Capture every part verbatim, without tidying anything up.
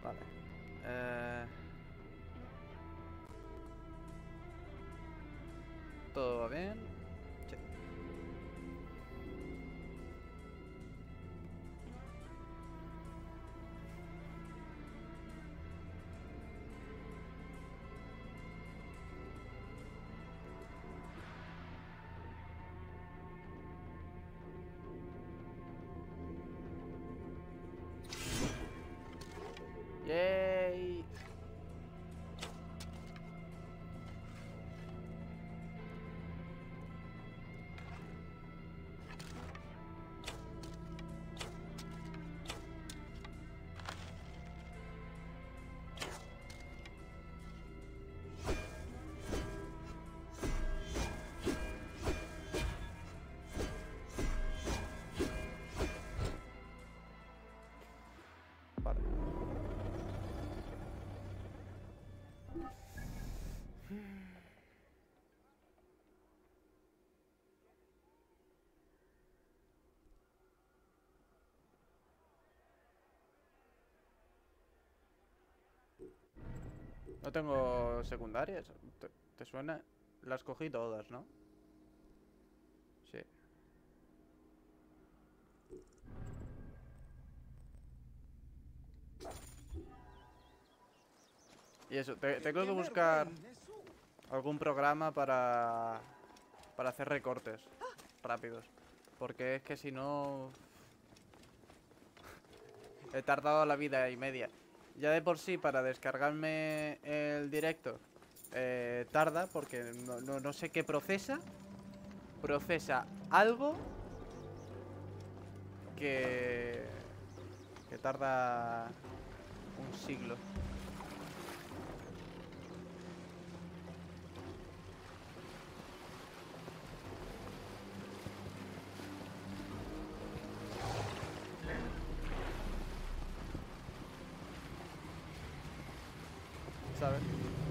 Vale. Eh... ¿Todo va bien? Sí. Yay. Vale. No tengo secundarias. ¿Te, te suena? Las cogí todas, ¿no? Sí. Y eso, te- tengo que buscar algún programa para para hacer recortes rápidos, porque es que si no he tardado la vida y media. Ya de por sí para descargarme el directo eh, tarda, porque no, no, no sé qué procesa. Procesa algo que que tarda un siglo. ¿Sabes?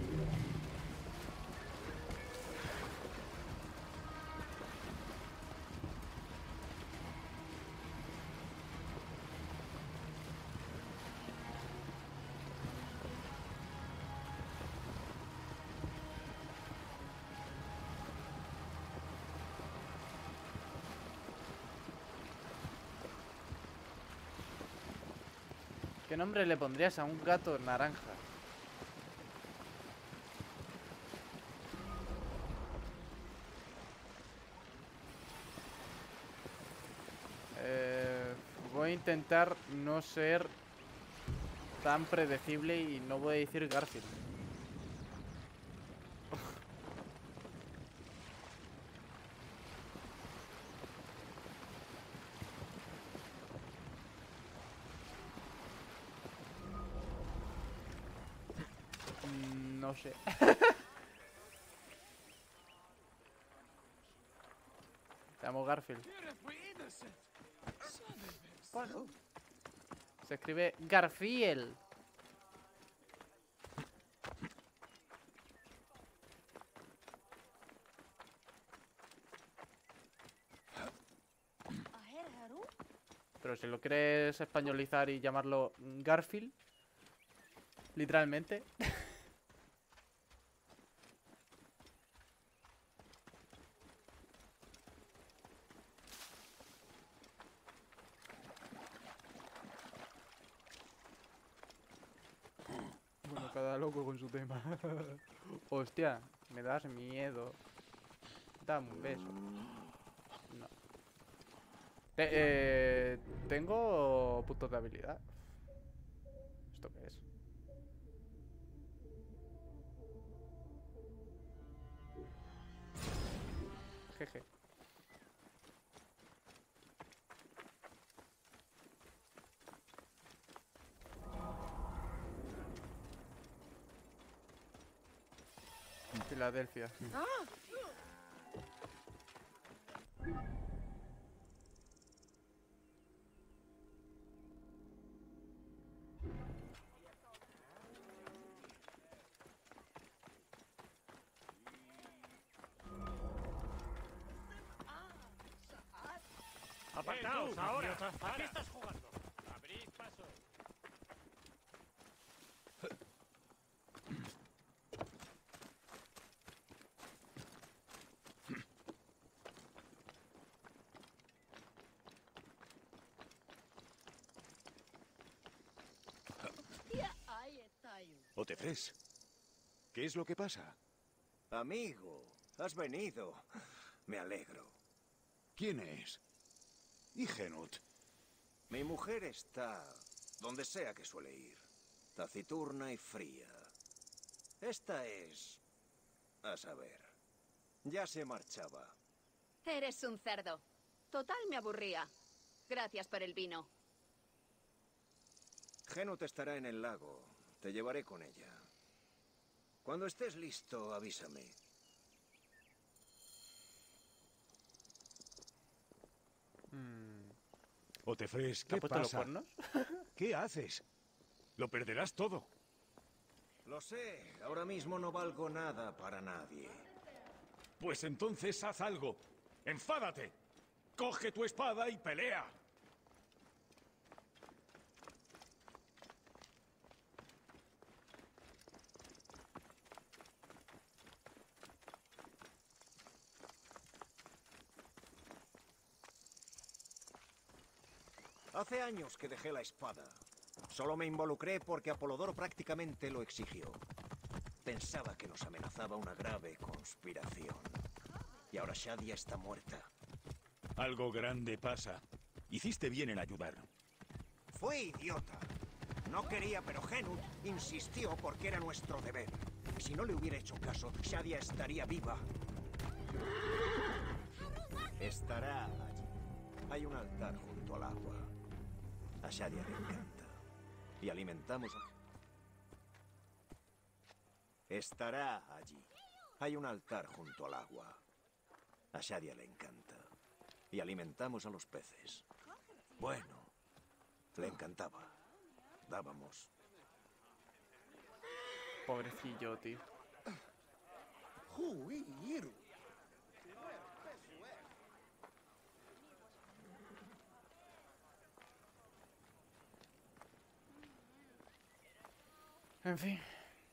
¿Qué nombre le pondrías a un gato naranja? Eh, voy a intentar no ser tan predecible y no voy a decir Garfield. Mm, no sé. Te llamo Garfield. Bueno, se escribe Garfield. Pero si lo quieres españolizar y llamarlo Garfield, literalmente. Bueno, cada loco con su tema. Hostia, me das miedo. Dame un beso. No. Te- eh, tengo puntos de habilidad. ¿Esto qué es? Jeje. Filadelfia. ¡Apartaos ahora! ¿A qué estás jugando? ¡Abrid paso! Otefres, ¿qué es lo que pasa? Amigo, has venido. Me alegro. ¿Quién es? ¿Y Genut? Mi mujer está donde sea que suele ir. Taciturna y fría. Esta es... a saber. Ya se marchaba. Eres un cerdo. Total, me aburría. Gracias por el vino. Genut estará en el lago. Te llevaré con ella. Cuando estés listo, avísame. Mm, Otefres, ¿Te ha ¿qué puesto los pasa? cuernos? ¿Qué haces? Lo perderás todo. Lo sé. Ahora mismo no valgo nada para nadie. Pues entonces haz algo. ¡Enfádate! ¡Coge tu espada y pelea! Hace años que dejé la espada. Solo me involucré porque Apolodoro prácticamente lo exigió. Pensaba que nos amenazaba una grave conspiración. Y ahora Shadia está muerta. Algo grande pasa. Hiciste bien en ayudar. Fue idiota. No quería, pero Genut insistió porque era nuestro deber. Si no le hubiera hecho caso, Shadia estaría viva. Estará allí. Hay un altar junto al agua. A Shadia le encanta. Y alimentamos... a... Estará allí. Hay un altar junto al agua. A Shadia le encanta. Y alimentamos a los peces. Bueno, le encantaba. Dábamos. Pobrecillo, tío. En fin.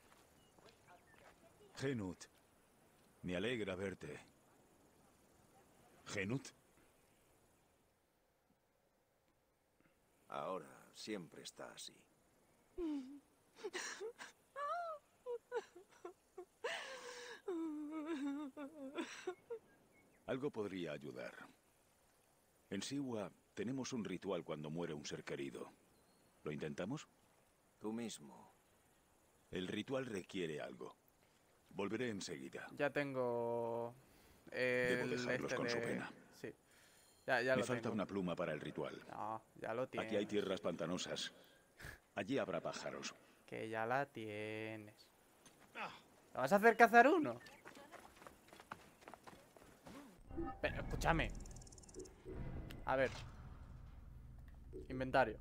Genut, me alegra verte. ¿Genut? Ahora siempre está así. Algo podría ayudar. En Siwa tenemos un ritual cuando muere un ser querido. ¿Lo intentamos? Tú mismo. El ritual requiere algo. Volveré enseguida. Ya tengo... Debo El dejarlos este con su de... pena. Sí. Ya, ya Me lo falta tengo. una pluma para el ritual. No, ya lo tienes. Aquí hay tierras pantanosas. Allí habrá pájaros. Que ya la tienes. ¿La vas a hacer cazar uno? Pero, escúchame. A ver. Inventario.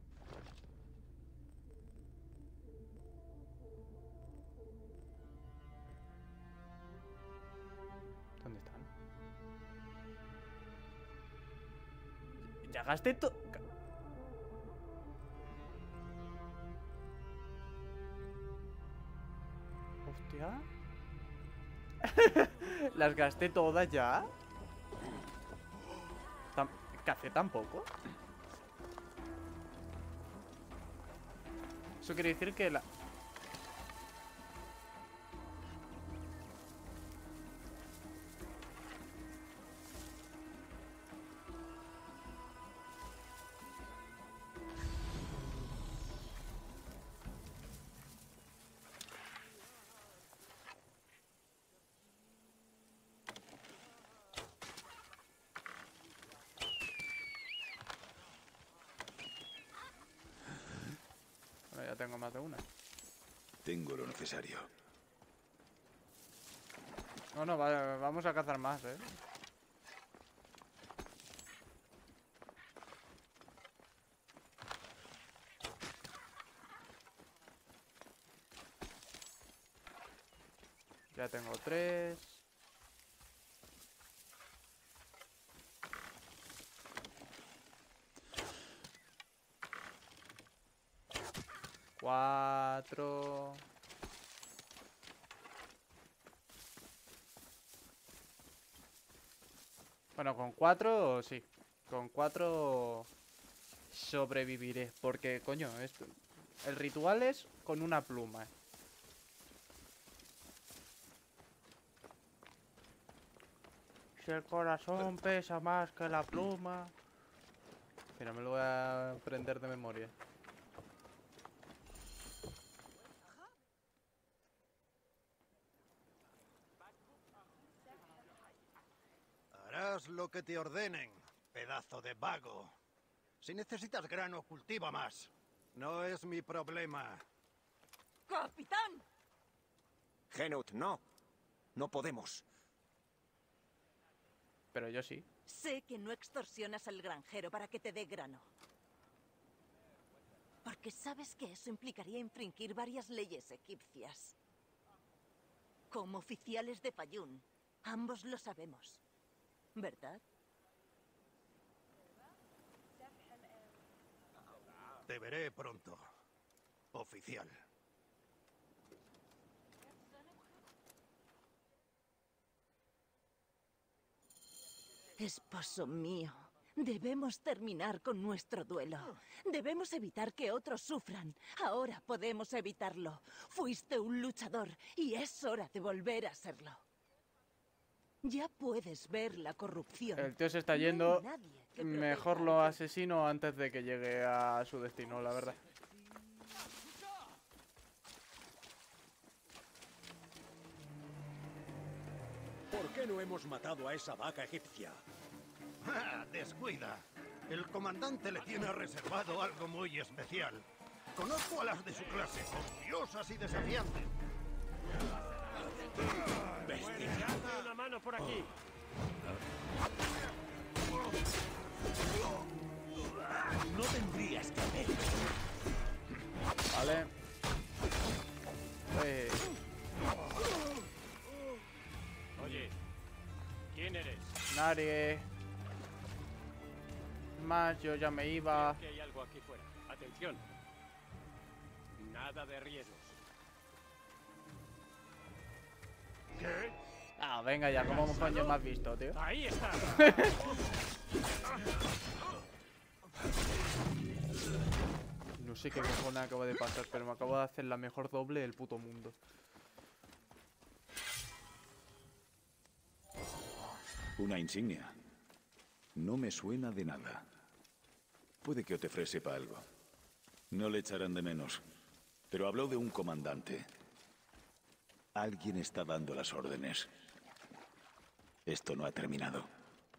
¿Dónde están? Ya gasté todo. Hostia. Las gasté todas ya. Tam- ¿Café tampoco? Eso quiere decir que la... Bueno, ya tengo más de una. Tengo lo necesario. No, no, va- vamos a cazar más, ¿eh? Ya tengo tres. Cuatro. Bueno, con cuatro sí. Con cuatro sobreviviré. Porque, coño, esto... El ritual es con una pluma. Si el corazón pesa más que la pluma. Pero me lo voy a aprender de memoria. Harás lo que te ordenen, pedazo de vago. Si necesitas grano, cultiva más. No es mi problema. ¡Capitán! Genut, no. No podemos. Pero yo sí. Sé que no extorsionas al granjero para que te dé grano. Porque sabes que eso implicaría infringir varias leyes egipcias. Como oficiales de Fayún, ambos lo sabemos. ¿Verdad? Te veré pronto. Oficial. Esposo mío, debemos terminar con nuestro duelo. Debemos evitar que otros sufran. Ahora podemos evitarlo. Fuiste un luchador y es hora de volver a serlo. Ya puedes ver la corrupción. El tío se está No hay yendo. nadie que Mejor proteja lo al asesino antes de que llegue a su destino, la verdad. ¿Por qué no hemos matado a esa vaca egipcia? ¡Ah, descuida! El comandante le tiene reservado algo muy especial. Conozco a las de su clase, orgullosas y desafiantes. Echadme una mano por aquí. No tendrías que haber. Vale. Pues... Oye, ¿quién eres? Nadie. Más, yo ya me iba. Creo que hay algo aquí fuera. Atención. Nada de riesgos. ¿Qué? Ah, venga ya, ¿cómo coño me has visto, tío? Ahí está. No sé qué cojones acaba de pasar, pero me acabo de hacer la mejor doble del puto mundo. Una insignia. No me suena de nada. Puede que Otefre sepa algo. No le echarán de menos. Pero habló de un comandante. Alguien está dando las órdenes. Esto no ha terminado.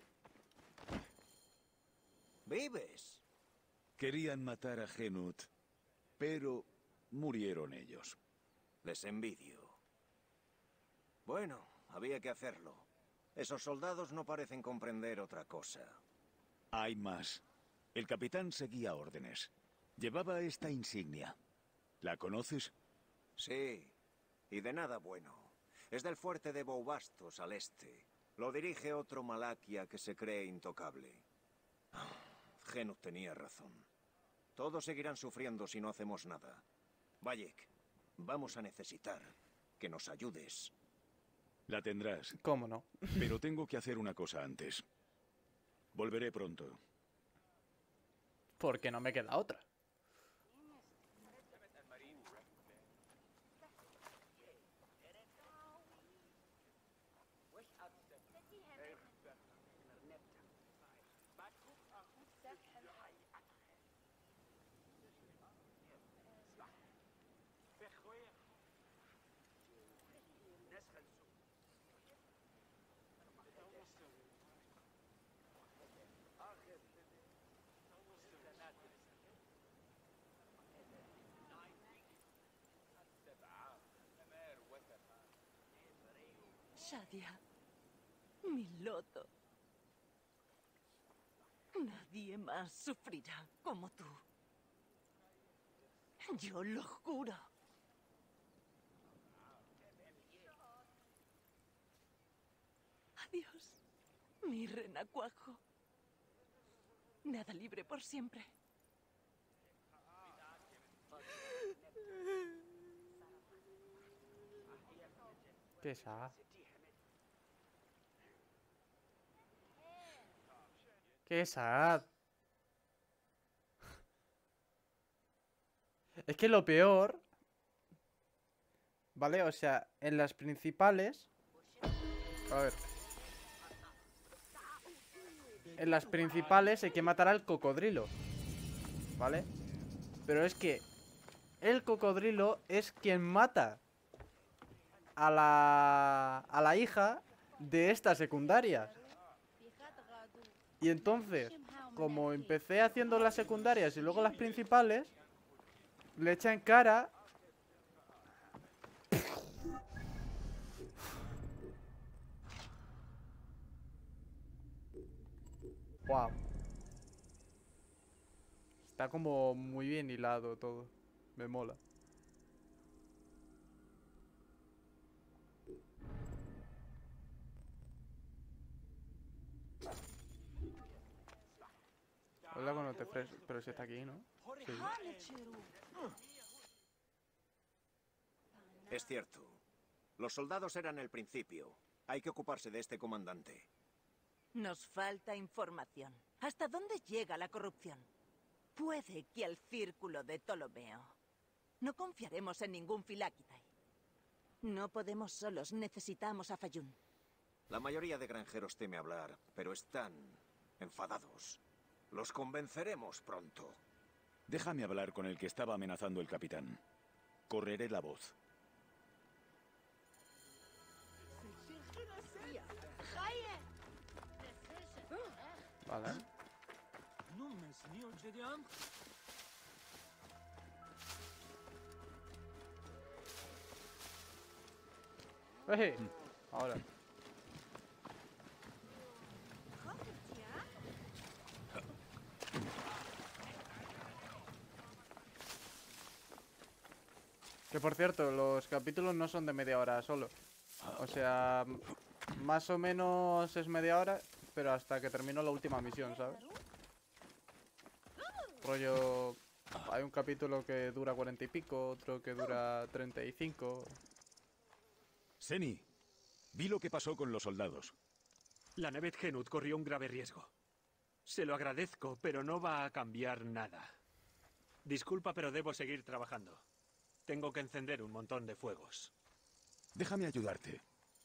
¿Vives? Querían matar a Genut, pero murieron ellos. Les envidio. Bueno, había que hacerlo. Esos soldados no parecen comprender otra cosa. Hay más. El capitán seguía órdenes. Llevaba esta insignia. ¿La conoces? Sí, y de nada bueno. Es del fuerte de Boubastos, al este. Lo dirige otro Malaquia que se cree intocable. Genut tenía razón. Todos seguirán sufriendo si no hacemos nada. Bayek, vamos a necesitar que nos ayudes. La tendrás, ¿Cómo no? pero tengo que hacer una cosa antes. Volveré pronto. Porque no me queda otra. Shadia, mi loto. Nadie más sufrirá como tú. Yo lo juro. Adiós, mi renacuajo. Nada libre por siempre. ¿Qué es esa? ¡Qué sad! Es que lo peor... ¿Vale? O sea, en las principales... A ver. en las principales hay que matar al cocodrilo, ¿vale? Pero es que el cocodrilo es quien mata a la, a la hija de estas secundarias. Y entonces, como empecé haciendo las secundarias y luego las principales, le echa en cara... Wow. Está como muy bien hilado todo. Me mola. Hola cuando te fres... Pero si está aquí, ¿no? Sí. Es cierto. Los soldados eran el principio. Hay que ocuparse de este comandante. Nos falta información. ¿Hasta dónde llega la corrupción? Puede que al círculo de Ptolomeo. No confiaremos en ningún Filáquitai. No podemos solos, necesitamos a Fayún. La mayoría de granjeros teme hablar, pero están enfadados. Los convenceremos pronto. Déjame hablar con el que estaba amenazando el capitán. Correré la voz. Vale. ¡Eh! Ahora. Que por cierto, los capítulos no son de media hora solo. O sea, más o menos es media hora, pero hasta que termino la última misión, ¿sabes? Rollo... Hay un capítulo que dura cuarenta y pico, otro que dura treinta y cinco. Seni, vi lo que pasó con los soldados. La Nevet Genut corrió un grave riesgo. Se lo agradezco, pero no va a cambiar nada. Disculpa, pero debo seguir trabajando. Tengo que encender un montón de fuegos. Déjame ayudarte.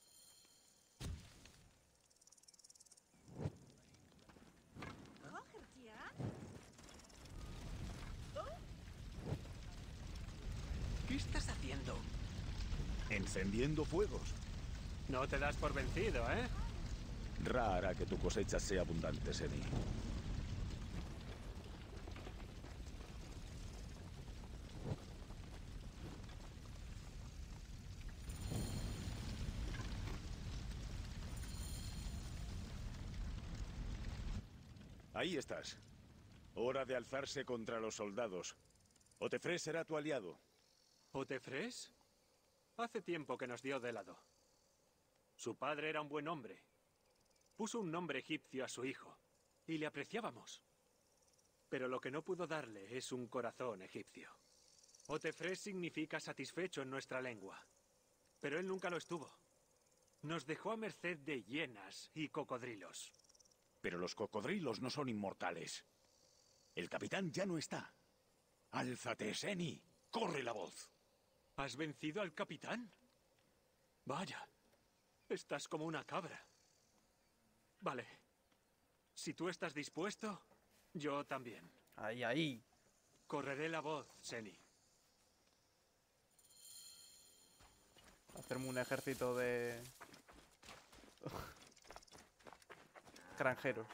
¿Qué estás haciendo? Encendiendo fuegos. No te das por vencido, ¿eh? Ra hará que tu cosecha sea abundante, Seni. Ahí estás. Hora de alzarse contra los soldados. Otefres será tu aliado. ¿Otefres? Hace tiempo que nos dio de lado. Su padre era un buen hombre. Puso un nombre egipcio a su hijo, y le apreciábamos. Pero lo que no pudo darle es un corazón egipcio. Otefres significa satisfecho en nuestra lengua, pero él nunca lo estuvo. Nos dejó a merced de hienas y cocodrilos. Pero los cocodrilos no son inmortales. El capitán ya no está. ¡Álzate, Seni! ¡Corre la voz! ¿Has vencido al capitán? Vaya, estás como una cabra. Vale. Si tú estás dispuesto, yo también. Ahí, ahí. Correré la voz, Seni. Hacerme un ejército de... granjeros.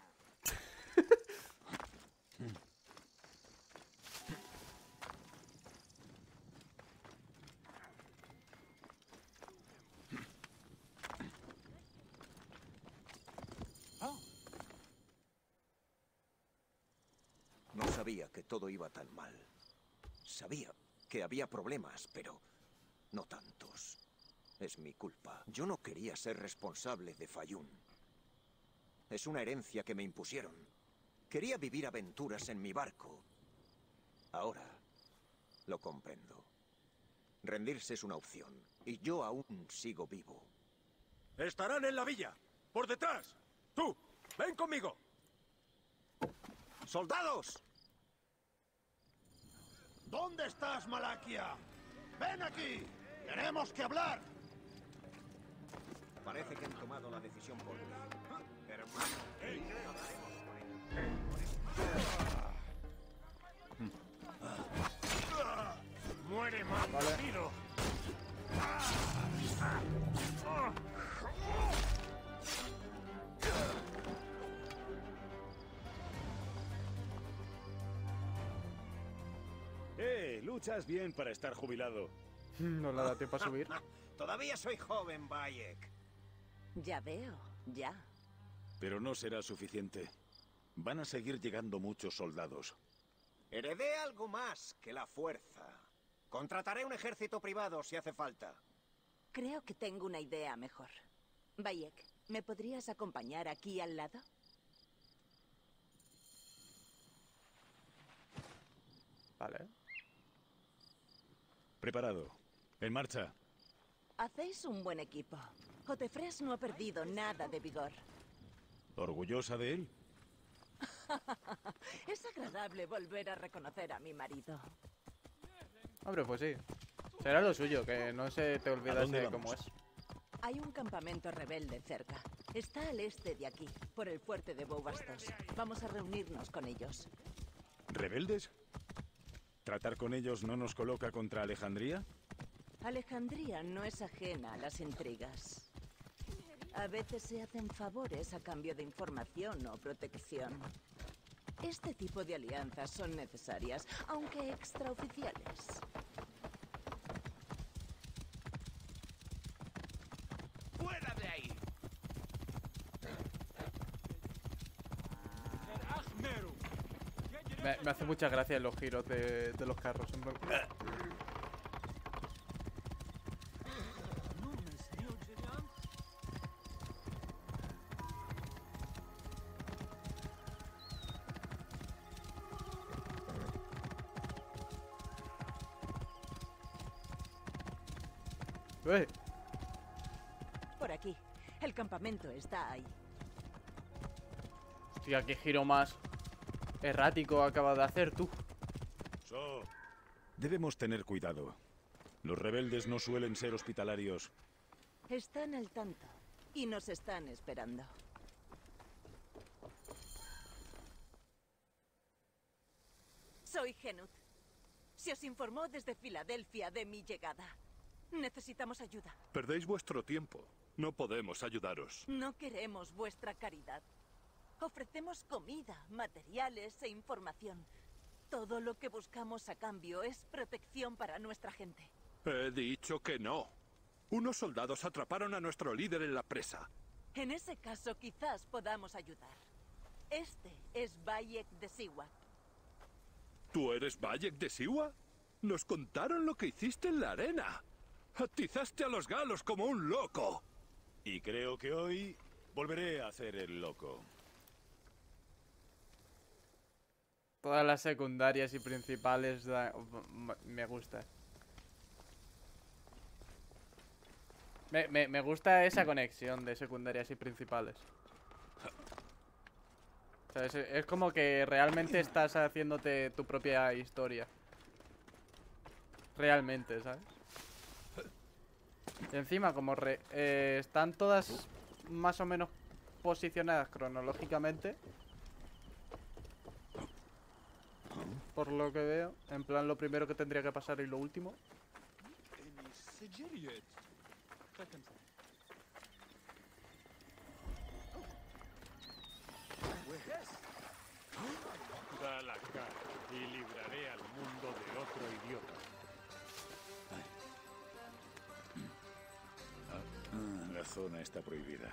No sabía que todo iba tan mal. Sabía que había problemas, pero no tantos. Es mi culpa. Yo no quería ser responsable de Fayún. Es una herencia que me impusieron. Quería vivir aventuras en mi barco. Ahora lo comprendo. Rendirse es una opción, y yo aún sigo vivo. ¡Estarán en la villa! ¡Por detrás! ¡Tú! ¡Ven conmigo! ¡Soldados! ¿Dónde estás, Malaquia? ¡Ven aquí! ¡Tenemos que hablar! Parece que han tomado la decisión por mí. Pero ¡Muere, maldito! ¡Eh! Luchas bien para estar jubilado. No le da tiempo a subir. Todavía soy joven, Bayek. Ya veo, ya. Pero no será suficiente. Van a seguir llegando muchos soldados. Heredé algo más que la fuerza. Contrataré un ejército privado si hace falta. Creo que tengo una idea mejor. Bayek, ¿me podrías acompañar aquí al lado? Vale. Preparado. En marcha. Hacéis un buen equipo. Otefres no ha perdido nada de vigor. ¿Orgullosa de él? Es agradable volver a reconocer a mi marido. Hombre, pues sí. Será lo suyo, que no se te ¿A olvidase dónde de vamos? cómo es. Hay un campamento rebelde cerca. Está al este de aquí, por el fuerte de Boubastos. Vamos a reunirnos con ellos. ¿Rebeldes? ¿Tratar con ellos no nos coloca contra Alejandría? Alejandría no es ajena a las intrigas. A veces se hacen favores a cambio de información o protección. Este tipo de alianzas son necesarias, aunque extraoficiales. ¡Fuera de ahí! Me, me hace mucha gracia los giros de, de los carros. En plan- ¡Eh! Por aquí. El campamento está ahí. Hostia, qué giro más errático acabas de hacer tú. So. Debemos tener cuidado. Los rebeldes no suelen ser hospitalarios. Están al tanto. Y nos están esperando. Soy Genut. Se os informó desde Filadelfia de mi llegada. Necesitamos ayuda. Perdéis vuestro tiempo. No podemos ayudaros. No queremos vuestra caridad. Ofrecemos comida, materiales e información. Todo lo que buscamos a cambio es protección para nuestra gente. He dicho que no. Unos soldados atraparon a nuestro líder en la presa. En ese caso, quizás podamos ayudar. Este es Bayek de Siwa. ¿Tú eres Bayek de Siwa? Nos contaron lo que hiciste en la arena. Atizaste a los galos como un loco. Y creo que hoy volveré a hacer el loco. Todas las secundarias y principales da- m- me gusta. Me, me, me gusta esa conexión de secundarias y principales. O sea, es, es como que realmente estás haciéndote tu propia historia. Realmente, ¿sabes? Y encima, como re- eh, están todas más o menos posicionadas cronológicamente, por lo que veo, en plan lo primero que tendría que pasar y lo último. Da la cara y libraré al mundo de otro idiota. Ah, la zona está prohibida.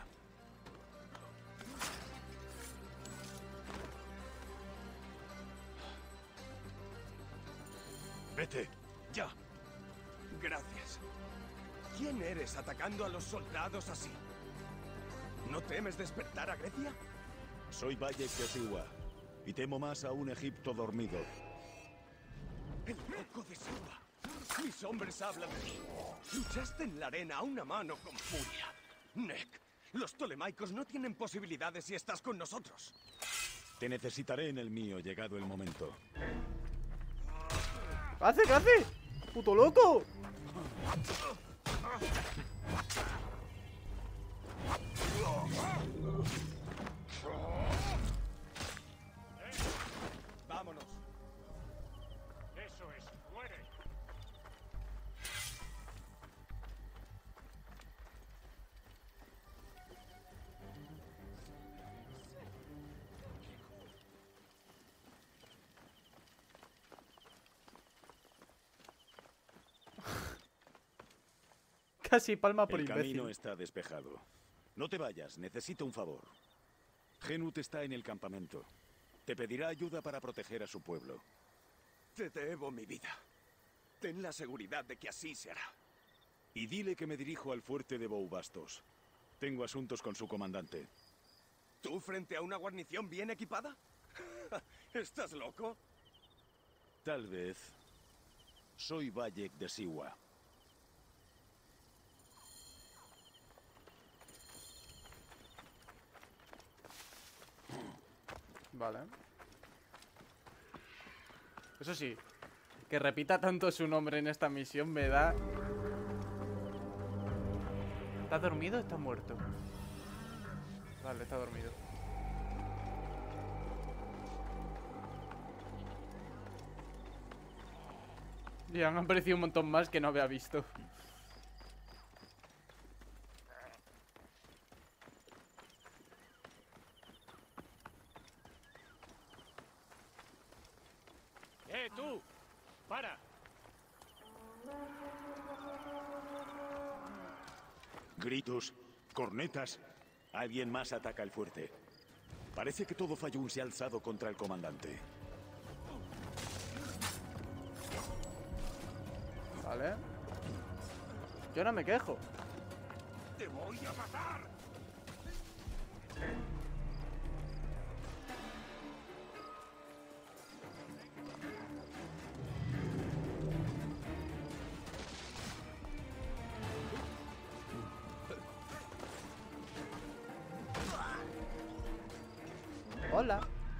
Vete. Ya. Gracias. ¿Quién eres atacando a los soldados así? ¿No temes despertar a Grecia? Soy Bayek de Siwa y temo más a un Egipto dormido. El loco de Siwa. Mis hombres hablan de ti. Luchaste en la arena a una mano con furia. Nek, los tolemaicos no tienen posibilidades si estás con nosotros. Te necesitaré en el mío, llegado el momento. ¿Qué hace? ¿Qué hace? ¡Puto loco! Casi palma por El imbécil. camino está despejado. No te vayas, necesito un favor. Genut está en el campamento. Te pedirá ayuda para proteger a su pueblo. Te debo mi vida. Ten la seguridad de que así se hará. Y dile que me dirijo al fuerte de Boubastos. Tengo asuntos con su comandante. ¿Tú frente a una guarnición bien equipada? ¿Estás loco? Tal vez. Soy Bayek de Siwa. Vale. Eso sí, que repita tanto su nombre en esta misión me da... ¿Está dormido o está muerto? Vale, está dormido. Y han aparecido un montón más que no había visto. ¡Eh, tú! ¡Para! Gritos, cornetas. Alguien más ataca el fuerte. Parece que todo Fayún se ha alzado contra el comandante. Vale. Yo no me quejo. ¡Te voy a matar! Hola.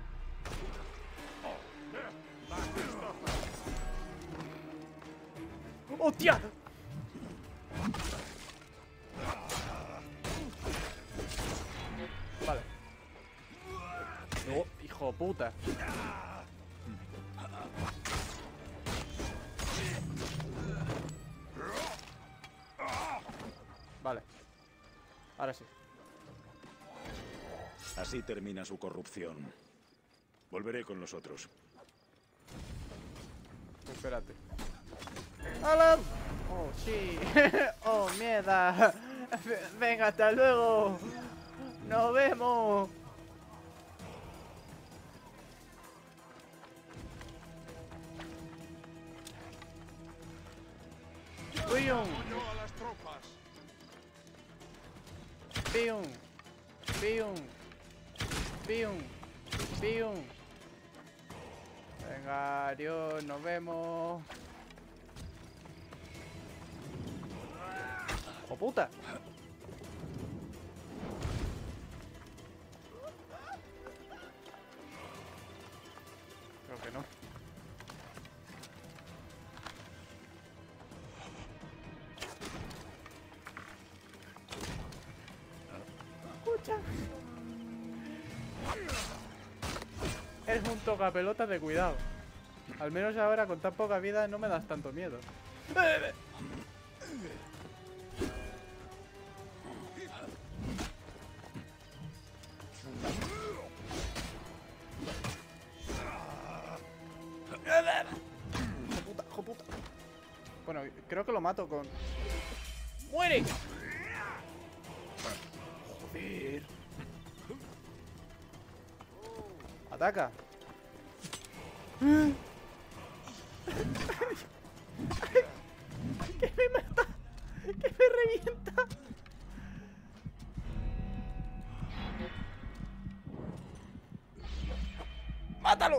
¡Hostia! Vale. Oh, hijo de puta. Vale. Ahora sí. Así termina su corrupción. Volveré con los otros. Espérate. ¡Hola! Oh, sí. Oh, mierda. Venga, hasta luego. Nos vemos. ¡Pium! ¡Pium! ¡Pium! ¡Pium! ¡Pium! Venga, adiós, nos vemos. ¡Oh, puta! Creo que no. Escucha. Eres un tocapelotas de cuidado. Al menos ahora con tan poca vida no me das tanto miedo. Hijo puta, hijo puta. Bueno, creo que lo mato con... ¡Muere! Joder. Ataca. Que me mata. Que me revienta. ¡Mátalo!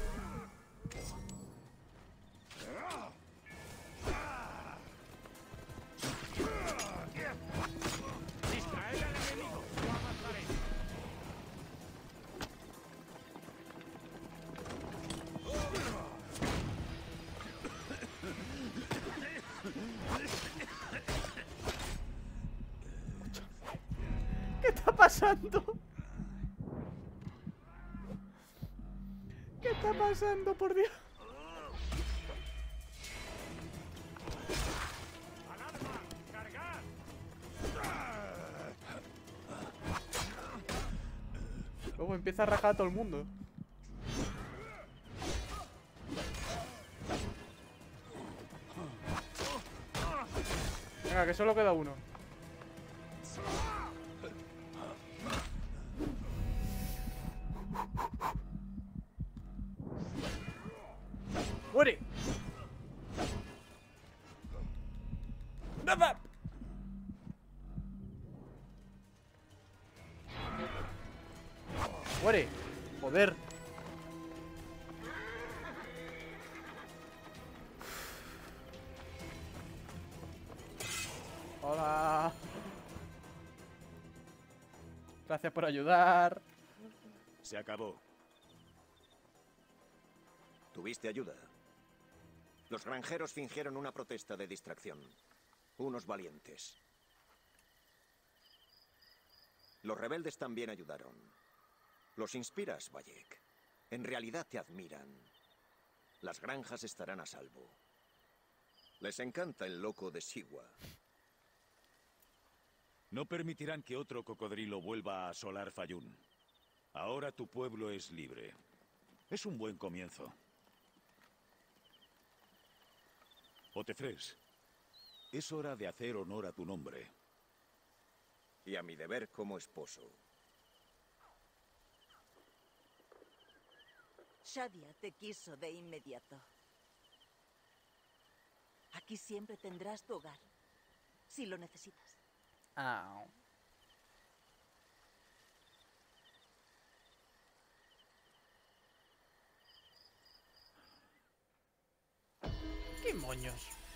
¡Distraed al enemigo! ¡Yo avanzaré! ¿Qué está pasando? ¿Qué está pasando, por Dios? ¡Alarma! ¡Cargad! Luego empieza a rajar a todo el mundo. Venga, que solo queda uno. ¡Muere! ¡Nada! ¡Muere! ¡Joder! Hola. Gracias por ayudar. Se acabó. ¿Tuviste ayuda? Los granjeros fingieron una protesta de distracción. Unos valientes. Los rebeldes también ayudaron. Los inspiras, Bayek. En realidad te admiran. Las granjas estarán a salvo. Les encanta el loco de Siwa. No permitirán que otro cocodrilo vuelva a asolar Fayún. Ahora tu pueblo es libre. Es un buen comienzo. Otefres, es hora de hacer honor a tu nombre. Y a mi deber como esposo. Shadia te quiso de inmediato. Aquí siempre tendrás tu hogar, si lo necesitas. Ah. ¿Qué moños?